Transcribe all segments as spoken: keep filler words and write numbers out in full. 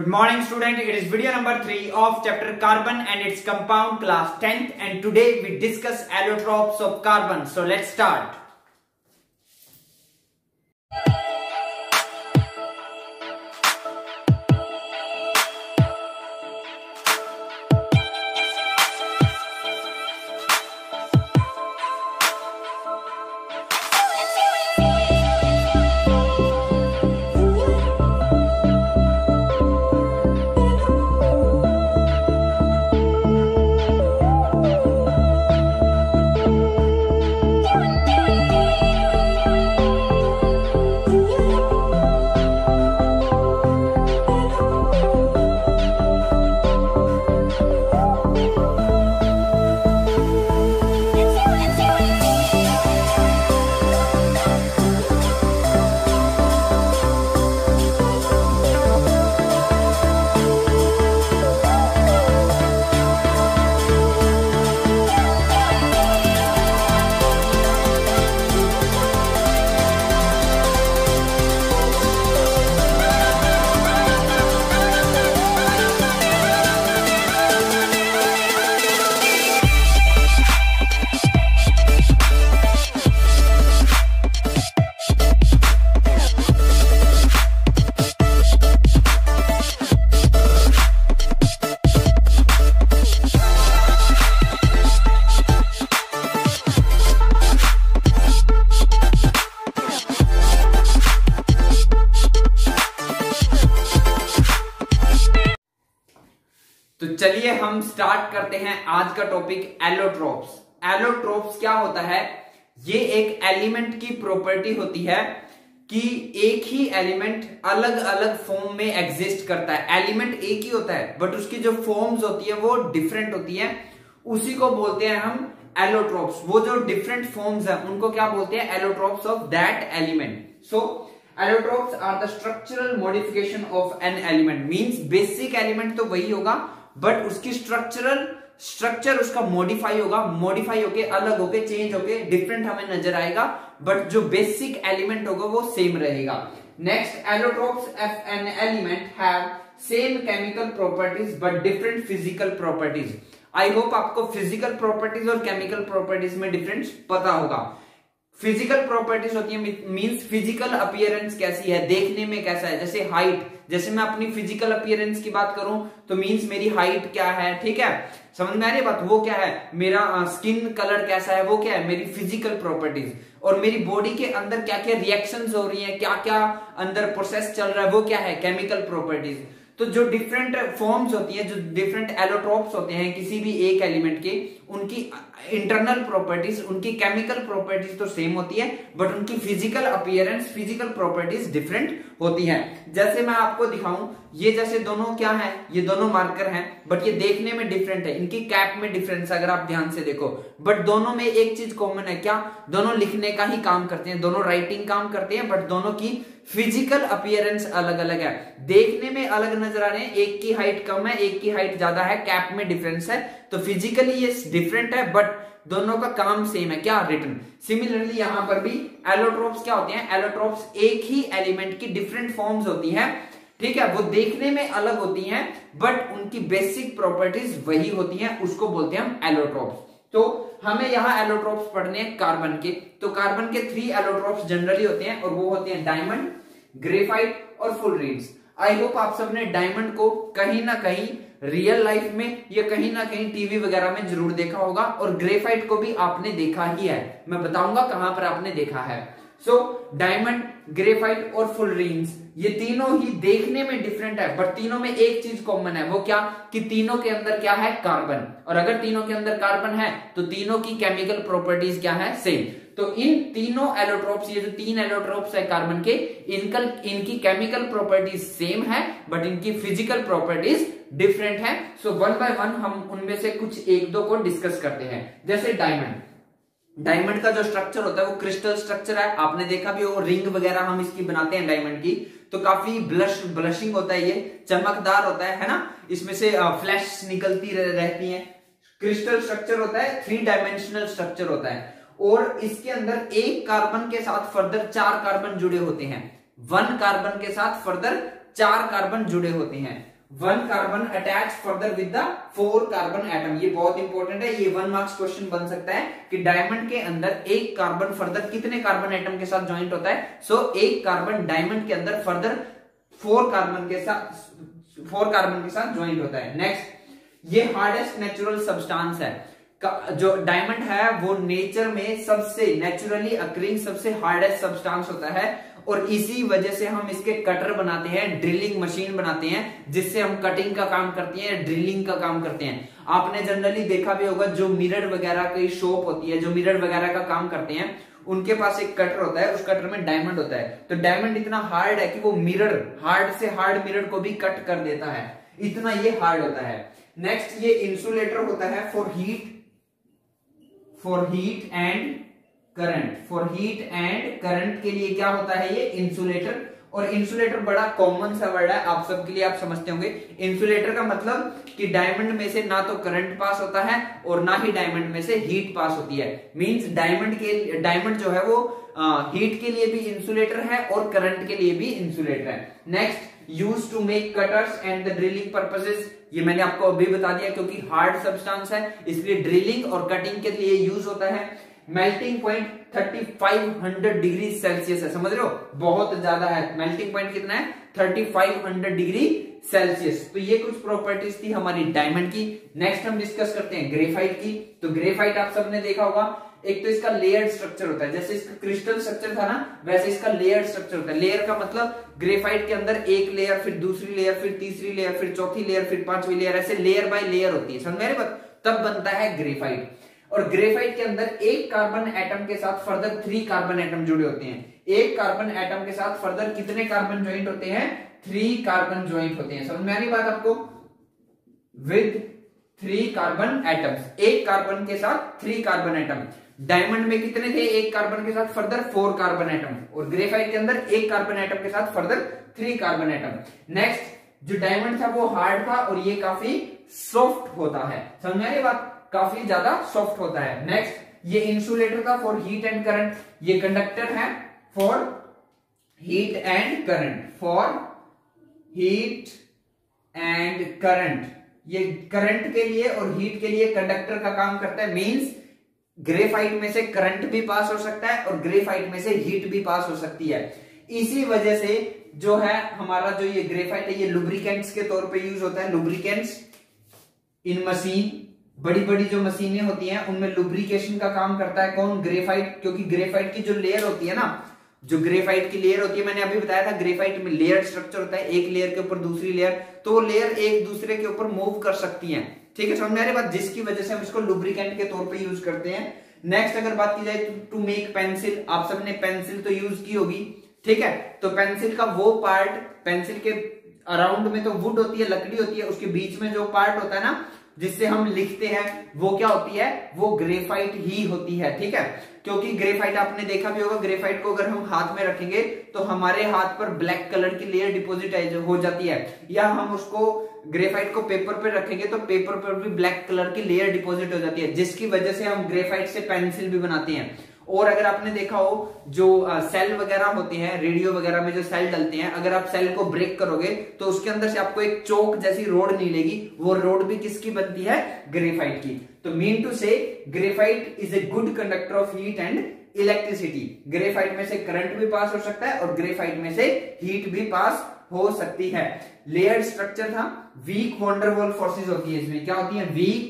Good morning student, it is video number three of chapter carbon and its compound class tenth, and today we discuss allotropes of carbon. So let's start. तो चलिए हम start करते हैं आज का topic allotropes. Allotropes क्या होता है? ये एक एलिमेंट की प्रॉपर्टी होती है कि एक ही एलिमेंट अलग अलग फॉर्म में एग्जिस्ट करता है। एलिमेंट एक ही होता है बट उसकी जो फॉर्म्स होती है वो डिफरेंट होती है, उसी को बोलते हैं हम एलोट्रोप्स। वो जो डिफरेंट फॉर्म्स है उनको क्या बोलते हैं? Allotropes of that element. So allotropes are the structural modification of an element. Means basic element तो वही होगा बट उसकी स्ट्रक्चरल स्ट्रक्चर उसका मॉडिफाई होगा, मॉडिफाई होके अलग होके चेंज होके डिफरेंट हमें नजर आएगा, बट जो बेसिक एलिमेंट होगा वो सेम रहेगा। Next, allotropes of an element have same chemical properties but different physical properties. I hope आपको फिजिकल प्रॉपर्टीज और केमिकल प्रॉपर्टीज में डिफरेंस पता होगा। फिजिकल प्रॉपर्टीज होती है मींस फिजिकल अपीयरेंस कैसी है, देखने में कैसा है। जैसे हाइट, जैसे मैं अपनी फिजिकल अपीयरेंस की बात करूं तो मींस मेरी हाइट क्या है, ठीक है, समझ में आ रही है बात? वो क्या है? मेरा स्किन कलर कैसा है, वो क्या है? मेरी फिजिकल प्रॉपर्टीज। और मेरी बॉडी के अंदर क्या क्या रिएक्शंस हो रही हैं, क्या क्या अंदर प्रोसेस चल रहा है, वो क्या है? Chemical properties. तो जो डिफरेंट फॉर्म्स होती हैं, जो डिफरेंट एलोट्रोप्स होते हैं किसी भी एक एलिमेंट के, उनकी इंटरनल प्रॉपर्टीज, उनकी केमिकल प्रॉपर्टीज तो सेम होती है बट उनकी physical appearance, physical properties different होती हैं। जैसे मैं आपको दिखाऊं, ये जैसे दोनों क्या है, ये दोनों मार्कर हैं बट ये देखने में डिफरेंट है, इनकी कैप में डिफरेंस अगर आप ध्यान से देखो, बट दोनों में एक चीज कॉमन है। क्या? दोनों लिखने का ही काम करते हैं, दोनों राइटिंग काम करते हैं बट दोनों की फिजिकल अपीयरेंस अलग अलग है, देखने में अलग नजर आ रहे हैं। एक की हाइट कम है, एक की हाइट ज्यादा है, कैप में डिफरेंस है, तो फिजिकली ये डिफरेंट है बट दोनों का काम सेम है। क्या? रिटन। सिमिलरली यहां पर भी एलोट्रोप्स क्या होते हैं? एलोट्रोप्स एक ही एलिमेंट की डिफरेंट फॉर्म्स होती हैं, ठीक है, वो देखने में अलग होती हैं बट उनकी बेसिक प्रॉपर्टीज वही होती हैं, उसको बोलते हैं हम एलोट्रोप्स। तो हमें यहाँ एलोट्रोप्स पढ़ने हैं कार्बन के। तो कार्बन के थ्री एलोट्रोप्स जनरली होते हैं और वो होते हैं डायमंड, ग्रेफाइट और फुलरेन्स। आई होप आप सबने डायमंड को कहीं ना कहीं रियल लाइफ में या कहीं ना कहीं टीवी वगैरह में जरूर देखा होगा, और ग्रेफाइट को भी आपने देखा ही है। मैं बताऊंगा कहां पर आपने देखा है। सो डायमंड, ग्रेफाइट और फुलरेन्स ये तीनों ही देखने में डिफरेंट है बट तीनों में एक चीज कॉमन है। वो क्या? कि तीनों के अंदर क्या है? कार्बन। और अगर तीनों के अंदर कार्बन है तो तीनों की केमिकल प्रॉपर्टीज क्या है? सेम। तो इन तीनों एलोट्रोप्स, ये जो तीन एलोट्रोप्स है कार्बन के, इनकल इनकी केमिकल प्रॉपर्टीज सेम है बट इनकी फिजिकल प्रॉपर्टीज डिफरेंट है। सो वन बाय वन हम उनमें से कुछ एक दो को डिस्कस करते हैं। जैसे डायमंड, डायमंड का जो स्ट्रक्चर होता है वो क्रिस्टल स्ट्रक्चर है, आपने देखा भी हो, रिंग वगैरह हम इसकी बनाते हैं डायमंड की, तो काफी ब्लश ब्लशिंग होता है, ये चमकदार होता है है ना, इसमें से फ्लैश निकलती रहती है। क्रिस्टल स्ट्रक्चर होता है, थ्री डायमेंशनल स्ट्रक्चर होता है, और इसके अंदर एक कार्बन के साथ फर्दर चार कार्बन जुड़े होते हैं, वन कार्बन के साथ फर्दर चार कार्बन जुड़े होते हैं। One carbon attach further with the four carbon atom. ये बहुत इंपॉर्टेंट है, ये वन मार्क्स क्वेश्चन बन सकता है कि डायमंड के अंदर एक कार्बन फर्दर कितने कार्बन एटम के साथ ज्वाइंट होता है। सो so, एक कार्बन डायमंड के अंदर फर्दर फोर कार्बन के साथ फोर कार्बन के साथ ज्वाइंट होता है। नेक्स्ट, ये हार्डेस्ट नेचुरल सब्सटेंस है। जो डायमंड है वो नेचर में सबसे नेचुरली अक्रिंग सबसे हार्डेस्ट सब्सटेंस होता है, और इसी वजह से हम इसके कटर बनाते हैं, ड्रिलिंग मशीन बनाते हैं, जिससे हम कटिंग का काम करते हैं, ड्रिलिंग का काम करते हैं। आपने जनरली देखा भी होगा, जो मिरर वगैरह की शॉप होती है, जो मिरर वगैरह का काम करते हैं, उनके पास एक कटर होता है, उस कटर में डायमंड होता है। तो डायमंड इतना हार्ड है कि वो मिरर, हार्ड से हार्ड मिरर को भी कट कर देता है, इतना ये हार्ड होता है। नेक्स्ट, ये इंसुलेटर होता है for heat for heat and current. For heat and current के लिए क्या होता है, ये इंसुलेटर। और इंसुलेटर बड़ा कॉमन सा वर्ड है आप सबके लिए, आप समझते होंगे। इंसुलेटर का मतलब कि डायमंड में से ना तो करंट पास होता है और ना ही डायमंड में से हीट पास होती है। मींस डायमंड के डायमंड जो है वो हीट के लिए भी इंसुलेटर है और करंट के लिए भी इंसुलेटर है। Next, use to make cutters and the drilling purposes. ये मैंने आपको अभी बता दिया, क्योंकि हार्ड सब्सटेंस है इसलिए ड्रिलिंग और कटिंग के लिए यूज होता है। Melting point thirty five hundred degree Celsius है, समझ रहे हो, बहुत ज्यादा है। मेल्टिंग पॉइंट कितना है, thirty five hundred degree Celsius. तो ये कुछ प्रॉपर्टीज थी हमारी डायमंड की। नेक्स्ट हम डिस्कस करते हैं ग्रेफाइट की। तो ग्रेफाइट आप सबने देखा होगा, एक तो इसका लेयर्ड स्ट्रक्चर होता है, जैसे इसका क्रिस्टल स्ट्रक्चर था ना, वैसे इसका लेयर्ड स्ट्रक्चर होता है। लेयर का मतलब ग्रेफाइट के अंदर एक लेयर, फिर दूसरी लेयर, फिर तीसरी लेयर, फिर चौथी लेयर, फिर पांचवी लेयर, ऐसे लेयर बाय लेयर होती है, समझ मेरे बात, तब बनता है ग्रेफाइट। और ग्रेफाइट के अंदर एक कार्बन एटम के साथ फर्दर थ्री कार्बन एटम जुड़े होते हैं। एक कार्बन एटम के साथ फर्दर कितने कार्बन ज्वाइंट होते हैं, थ्री कार्बन ज्वाइंट होते हैं, समझ में आ रही बात आपको, विद थ्री कार्बन एटम्स। एक कार्बन के साथ थ्री कार्बन एटम। डायमंड में कितने थे, एक कार्बन के साथ फर्दर फोर कार्बन एटम, और ग्रेफाइट के अंदर एक कार्बन एटम के साथ further three carbon atom. Next, जो डायमंड था वो हार्ड था और ये काफी सॉफ्ट होता है, समझ में आ रही बात, काफी ज्यादा सॉफ्ट होता है। नेक्स्ट, ये इंसुलेटर था फॉर हीट एंड करंट। ये कंडक्टर है for heat and current, for heat and current. ये करंट के लिए और हीट के लिए कंडक्टर का काम करता है। मींस ग्रेफाइट में से करंट भी पास हो सकता है और ग्रेफाइट में से हीट भी पास हो सकती है। इसी वजह से जो है हमारा जो ये ग्रेफाइट है, ये लुब्रिकेंट्स के तौर पे यूज होता है। लुब्रिकेंट्स इन मशीन, बड़ी बड़ी जो मशीनें होती हैं उनमें लुब्रिकेशन का काम करता है कौन, ग्रेफाइट। क्योंकि ग्रेफाइट की जो लेयर होती है ना, जो ग्रेफाइट की लेयर होती है, मैंने अभी बताया था ग्रेफाइट में लेयर स्ट्रक्चर होता है, एक लेयर के ऊपर दूसरी लेयर, तो वो लेयर एक दूसरे के ऊपर मूव कर सकती हैं, ठीक है, समझ में आ रही बात, जिसकी वजह से हम इसको लुब्रिकेंट के तौर पे यूज करते हैं। नेक्स्ट अगर बात की जाए टू मेक पेंसिल, आप सबने पेंसिल तो यूज की होगी, ठीक है। तो पेंसिल का वो पार्ट, पेंसिल के अराउंड में तो वुड होती है, लकड़ी होती है, उसके बीच में जो पार्ट होता है ना जिससे हम लिखते हैं, वो क्या होती है, वो ग्रेफाइट ही होती है, ठीक है। क्योंकि ग्रेफाइट आपने देखा भी होगा, ग्रेफाइट को अगर हम हाथ में रखेंगे तो हमारे हाथ पर ब्लैक कलर की लेयर डिपॉजिट हो जाती है, या हम उसको ग्रेफाइट को पेपर पे रखेंगे तो पेपर पर भी ब्लैक कलर की लेयर डिपॉजिट हो जाती है, जिसकी वजह से हम ग्रेफाइट से पेंसिल भी बनाते हैं। और अगर आपने देखा हो जो सेल वगैरह होते हैं, रेडियो वगैरह में जो सेल डलते हैं, अगर आप सेल को ब्रेक करोगे तो उसके अंदर से आपको एक चौक जैसी रोड मिलेगी, वो रोड भी किसकी बनती है, ग्रेफाइट की। तो mean to say graphite is a good conductor of heat and electricity. Graphite में से करंट भी पास हो सकता है और ग्रेफाइट में से हीट भी पास हो सकती है। लेयर्ड स्ट्रक्चर था, वीक वंडरवॉल फोर्सेस होती है इसमें, क्या होती है, weak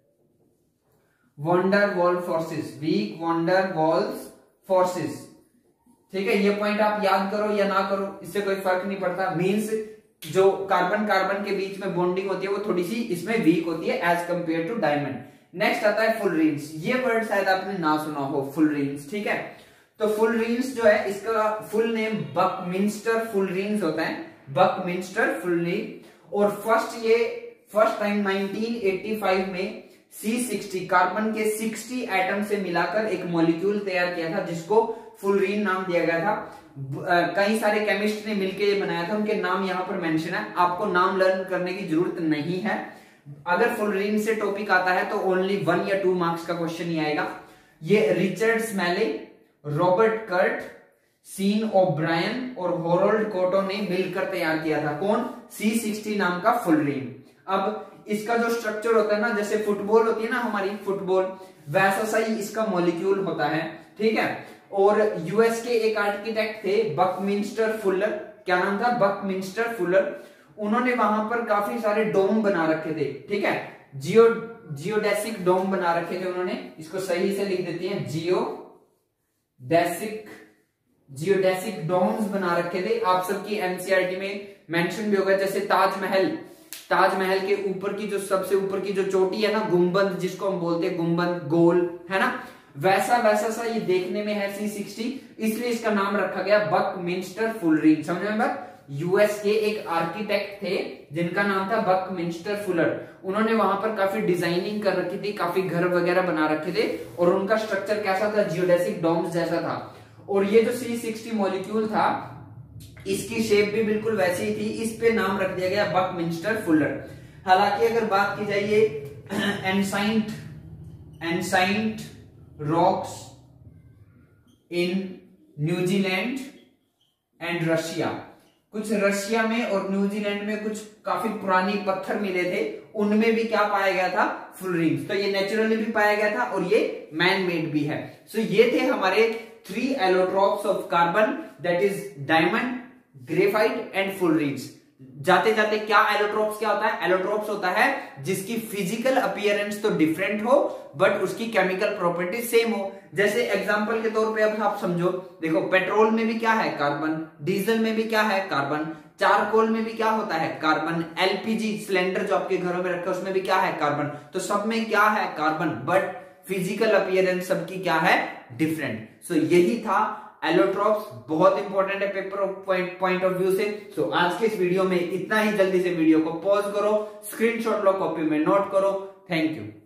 van der Waals forces, weak van der Waals forces, ठीक है। ये पॉइंट आप याद करो या ना करो, इससे कोई फर्क नहीं पड़ता। मींस जो कार्बन कार्बन के बीच में बॉन्डिंग होती है वो थोड़ी सी इसमें वीक होती है as compared to diamond. Next आता है फुलरीन्स, ये वर्ड शायद आपने ना सुना हो, फुलरीन्स, ठीक है। तो फुलरीन्स जो है, इसका फुल नेम बकमिंस्टर फुलरीन्स होता है, बकमिंस्टर फुलरीन। और फर्स्ट ये first time nineteen eighty five में सी सिक्सटी, कार्बन के साठ एटम से मिलाकर एक मॉलिक्यूल तैयार किया था जिसको फुलरीन नाम दिया गया था। कई सारे केमिस्ट ने मिलकर ये बनाया था, उनके नाम यहाँ पर मेंशन है, आपको नाम लर्न करने की जरूरत नहीं है। अगर फुलरीन से टॉपिक आता है तो ओनली वन या टू मार्क्स का क्वेश्चन ही आएगा। ये Richard Smalley, Robert Curl, Sean O'Brien और होरोल्ड कोटो ने मिलकर तैयार किया था। कौन? सी सिक्सटी नाम का फुलरीन। अब इसका जो स्ट्रक्चर होता है ना, जैसे फुटबॉल होती है ना हमारी फुटबॉल, वैसा सा ही इसका मॉलिक्यूल होता है, ठीक है। और यूएस के एक आर्किटेक्ट थे बकमिंस्टर फुलर, क्या नाम था? Buckminster Fuller. उन्होंने वहां पर काफी सारे डोम बना रखे थे, ठीक है, जियो जियोडेसिक डोम बना रखे थे उन्होंने। इसको सही से लिख देते हैं, जियोडेसिक जियोडेसिक डोम्स बना रखे थे। आप सबकी एनसीईआरटी में मेंशन भी होगा, जैसे ताजमहल, ताजमहल के ऊपर की जो सबसे ऊपर की जो चोटी है ना, गुंबद जिसको हम बोलते हैं, गुंबद गोल है ना, वैसा वैसा सा ये देखने में है सी सिक्सटी, इसलिए इसका नाम रखा गया बकमिंस्टर फुलरीन। समझ में बात? यूएस के एक आर्किटेक्ट थे जिनका नाम था बकमिंस्टर फुलर। उन्होंने वहां पर काफी डिजाइनिंग कर रखी थी, काफी घर वगैरह बना रखे थे, और उनका स्ट्रक्चर कैसा था? जियोडेसिक डोम्स जैसा था। और ये जो सी सिक्सटी मॉलिक्यूल था, इसकी शेप भी बिल्कुल वैसी ही थी, इस पे नाम रख दिया गया बकमिंस्टर फुलर। हालांकि अगर बात की जाए ये ancient ancient rocks in New Zealand and Russia, कुछ रशिया में और न्यूजीलैंड में कुछ काफी पुरानी पत्थर मिले थे, उनमें भी क्या पाया गया था? फुलरीन्स। तो ये नेचुरली भी पाया गया था और ये मैन मेड भी है। सो so ये थे हमारे three allotropes of carbon, that is diamond, graphite and fullerenes. जाते जाते क्या एलोट्रोप्स क्या होता है? एलोट्रोप्स होता है जिसकी फिजिकल अपीयरेंस तो डिफरेंट हो बट उसकी केमिकल प्रॉपर्टी सेम हो। जैसे एग्जांपल के तौर पे अब आप समझो, देखो पेट्रोल में भी क्या है? कार्बन। डीजल में भी क्या है? कार्बन। चारकोल में भी क्या होता है? कार्बन। एलपीजी सिलेंडर जो आपके घरों में रखा है उसमें भी क्या है? कार्बन। तो सब में क्या है? कार्बन, बट फिजिकल अपीयरेंस सबकी क्या है? डिफरेंट। सो so, यही था एलोट्रोप्स। बहुत इंपॉर्टेंट है paper point point of view से। सो so, आज के इस वीडियो में इतना ही। जल्दी से वीडियो को पॉज करो, स्क्रीनशॉट लो, कॉपी में नोट करो। Thank you.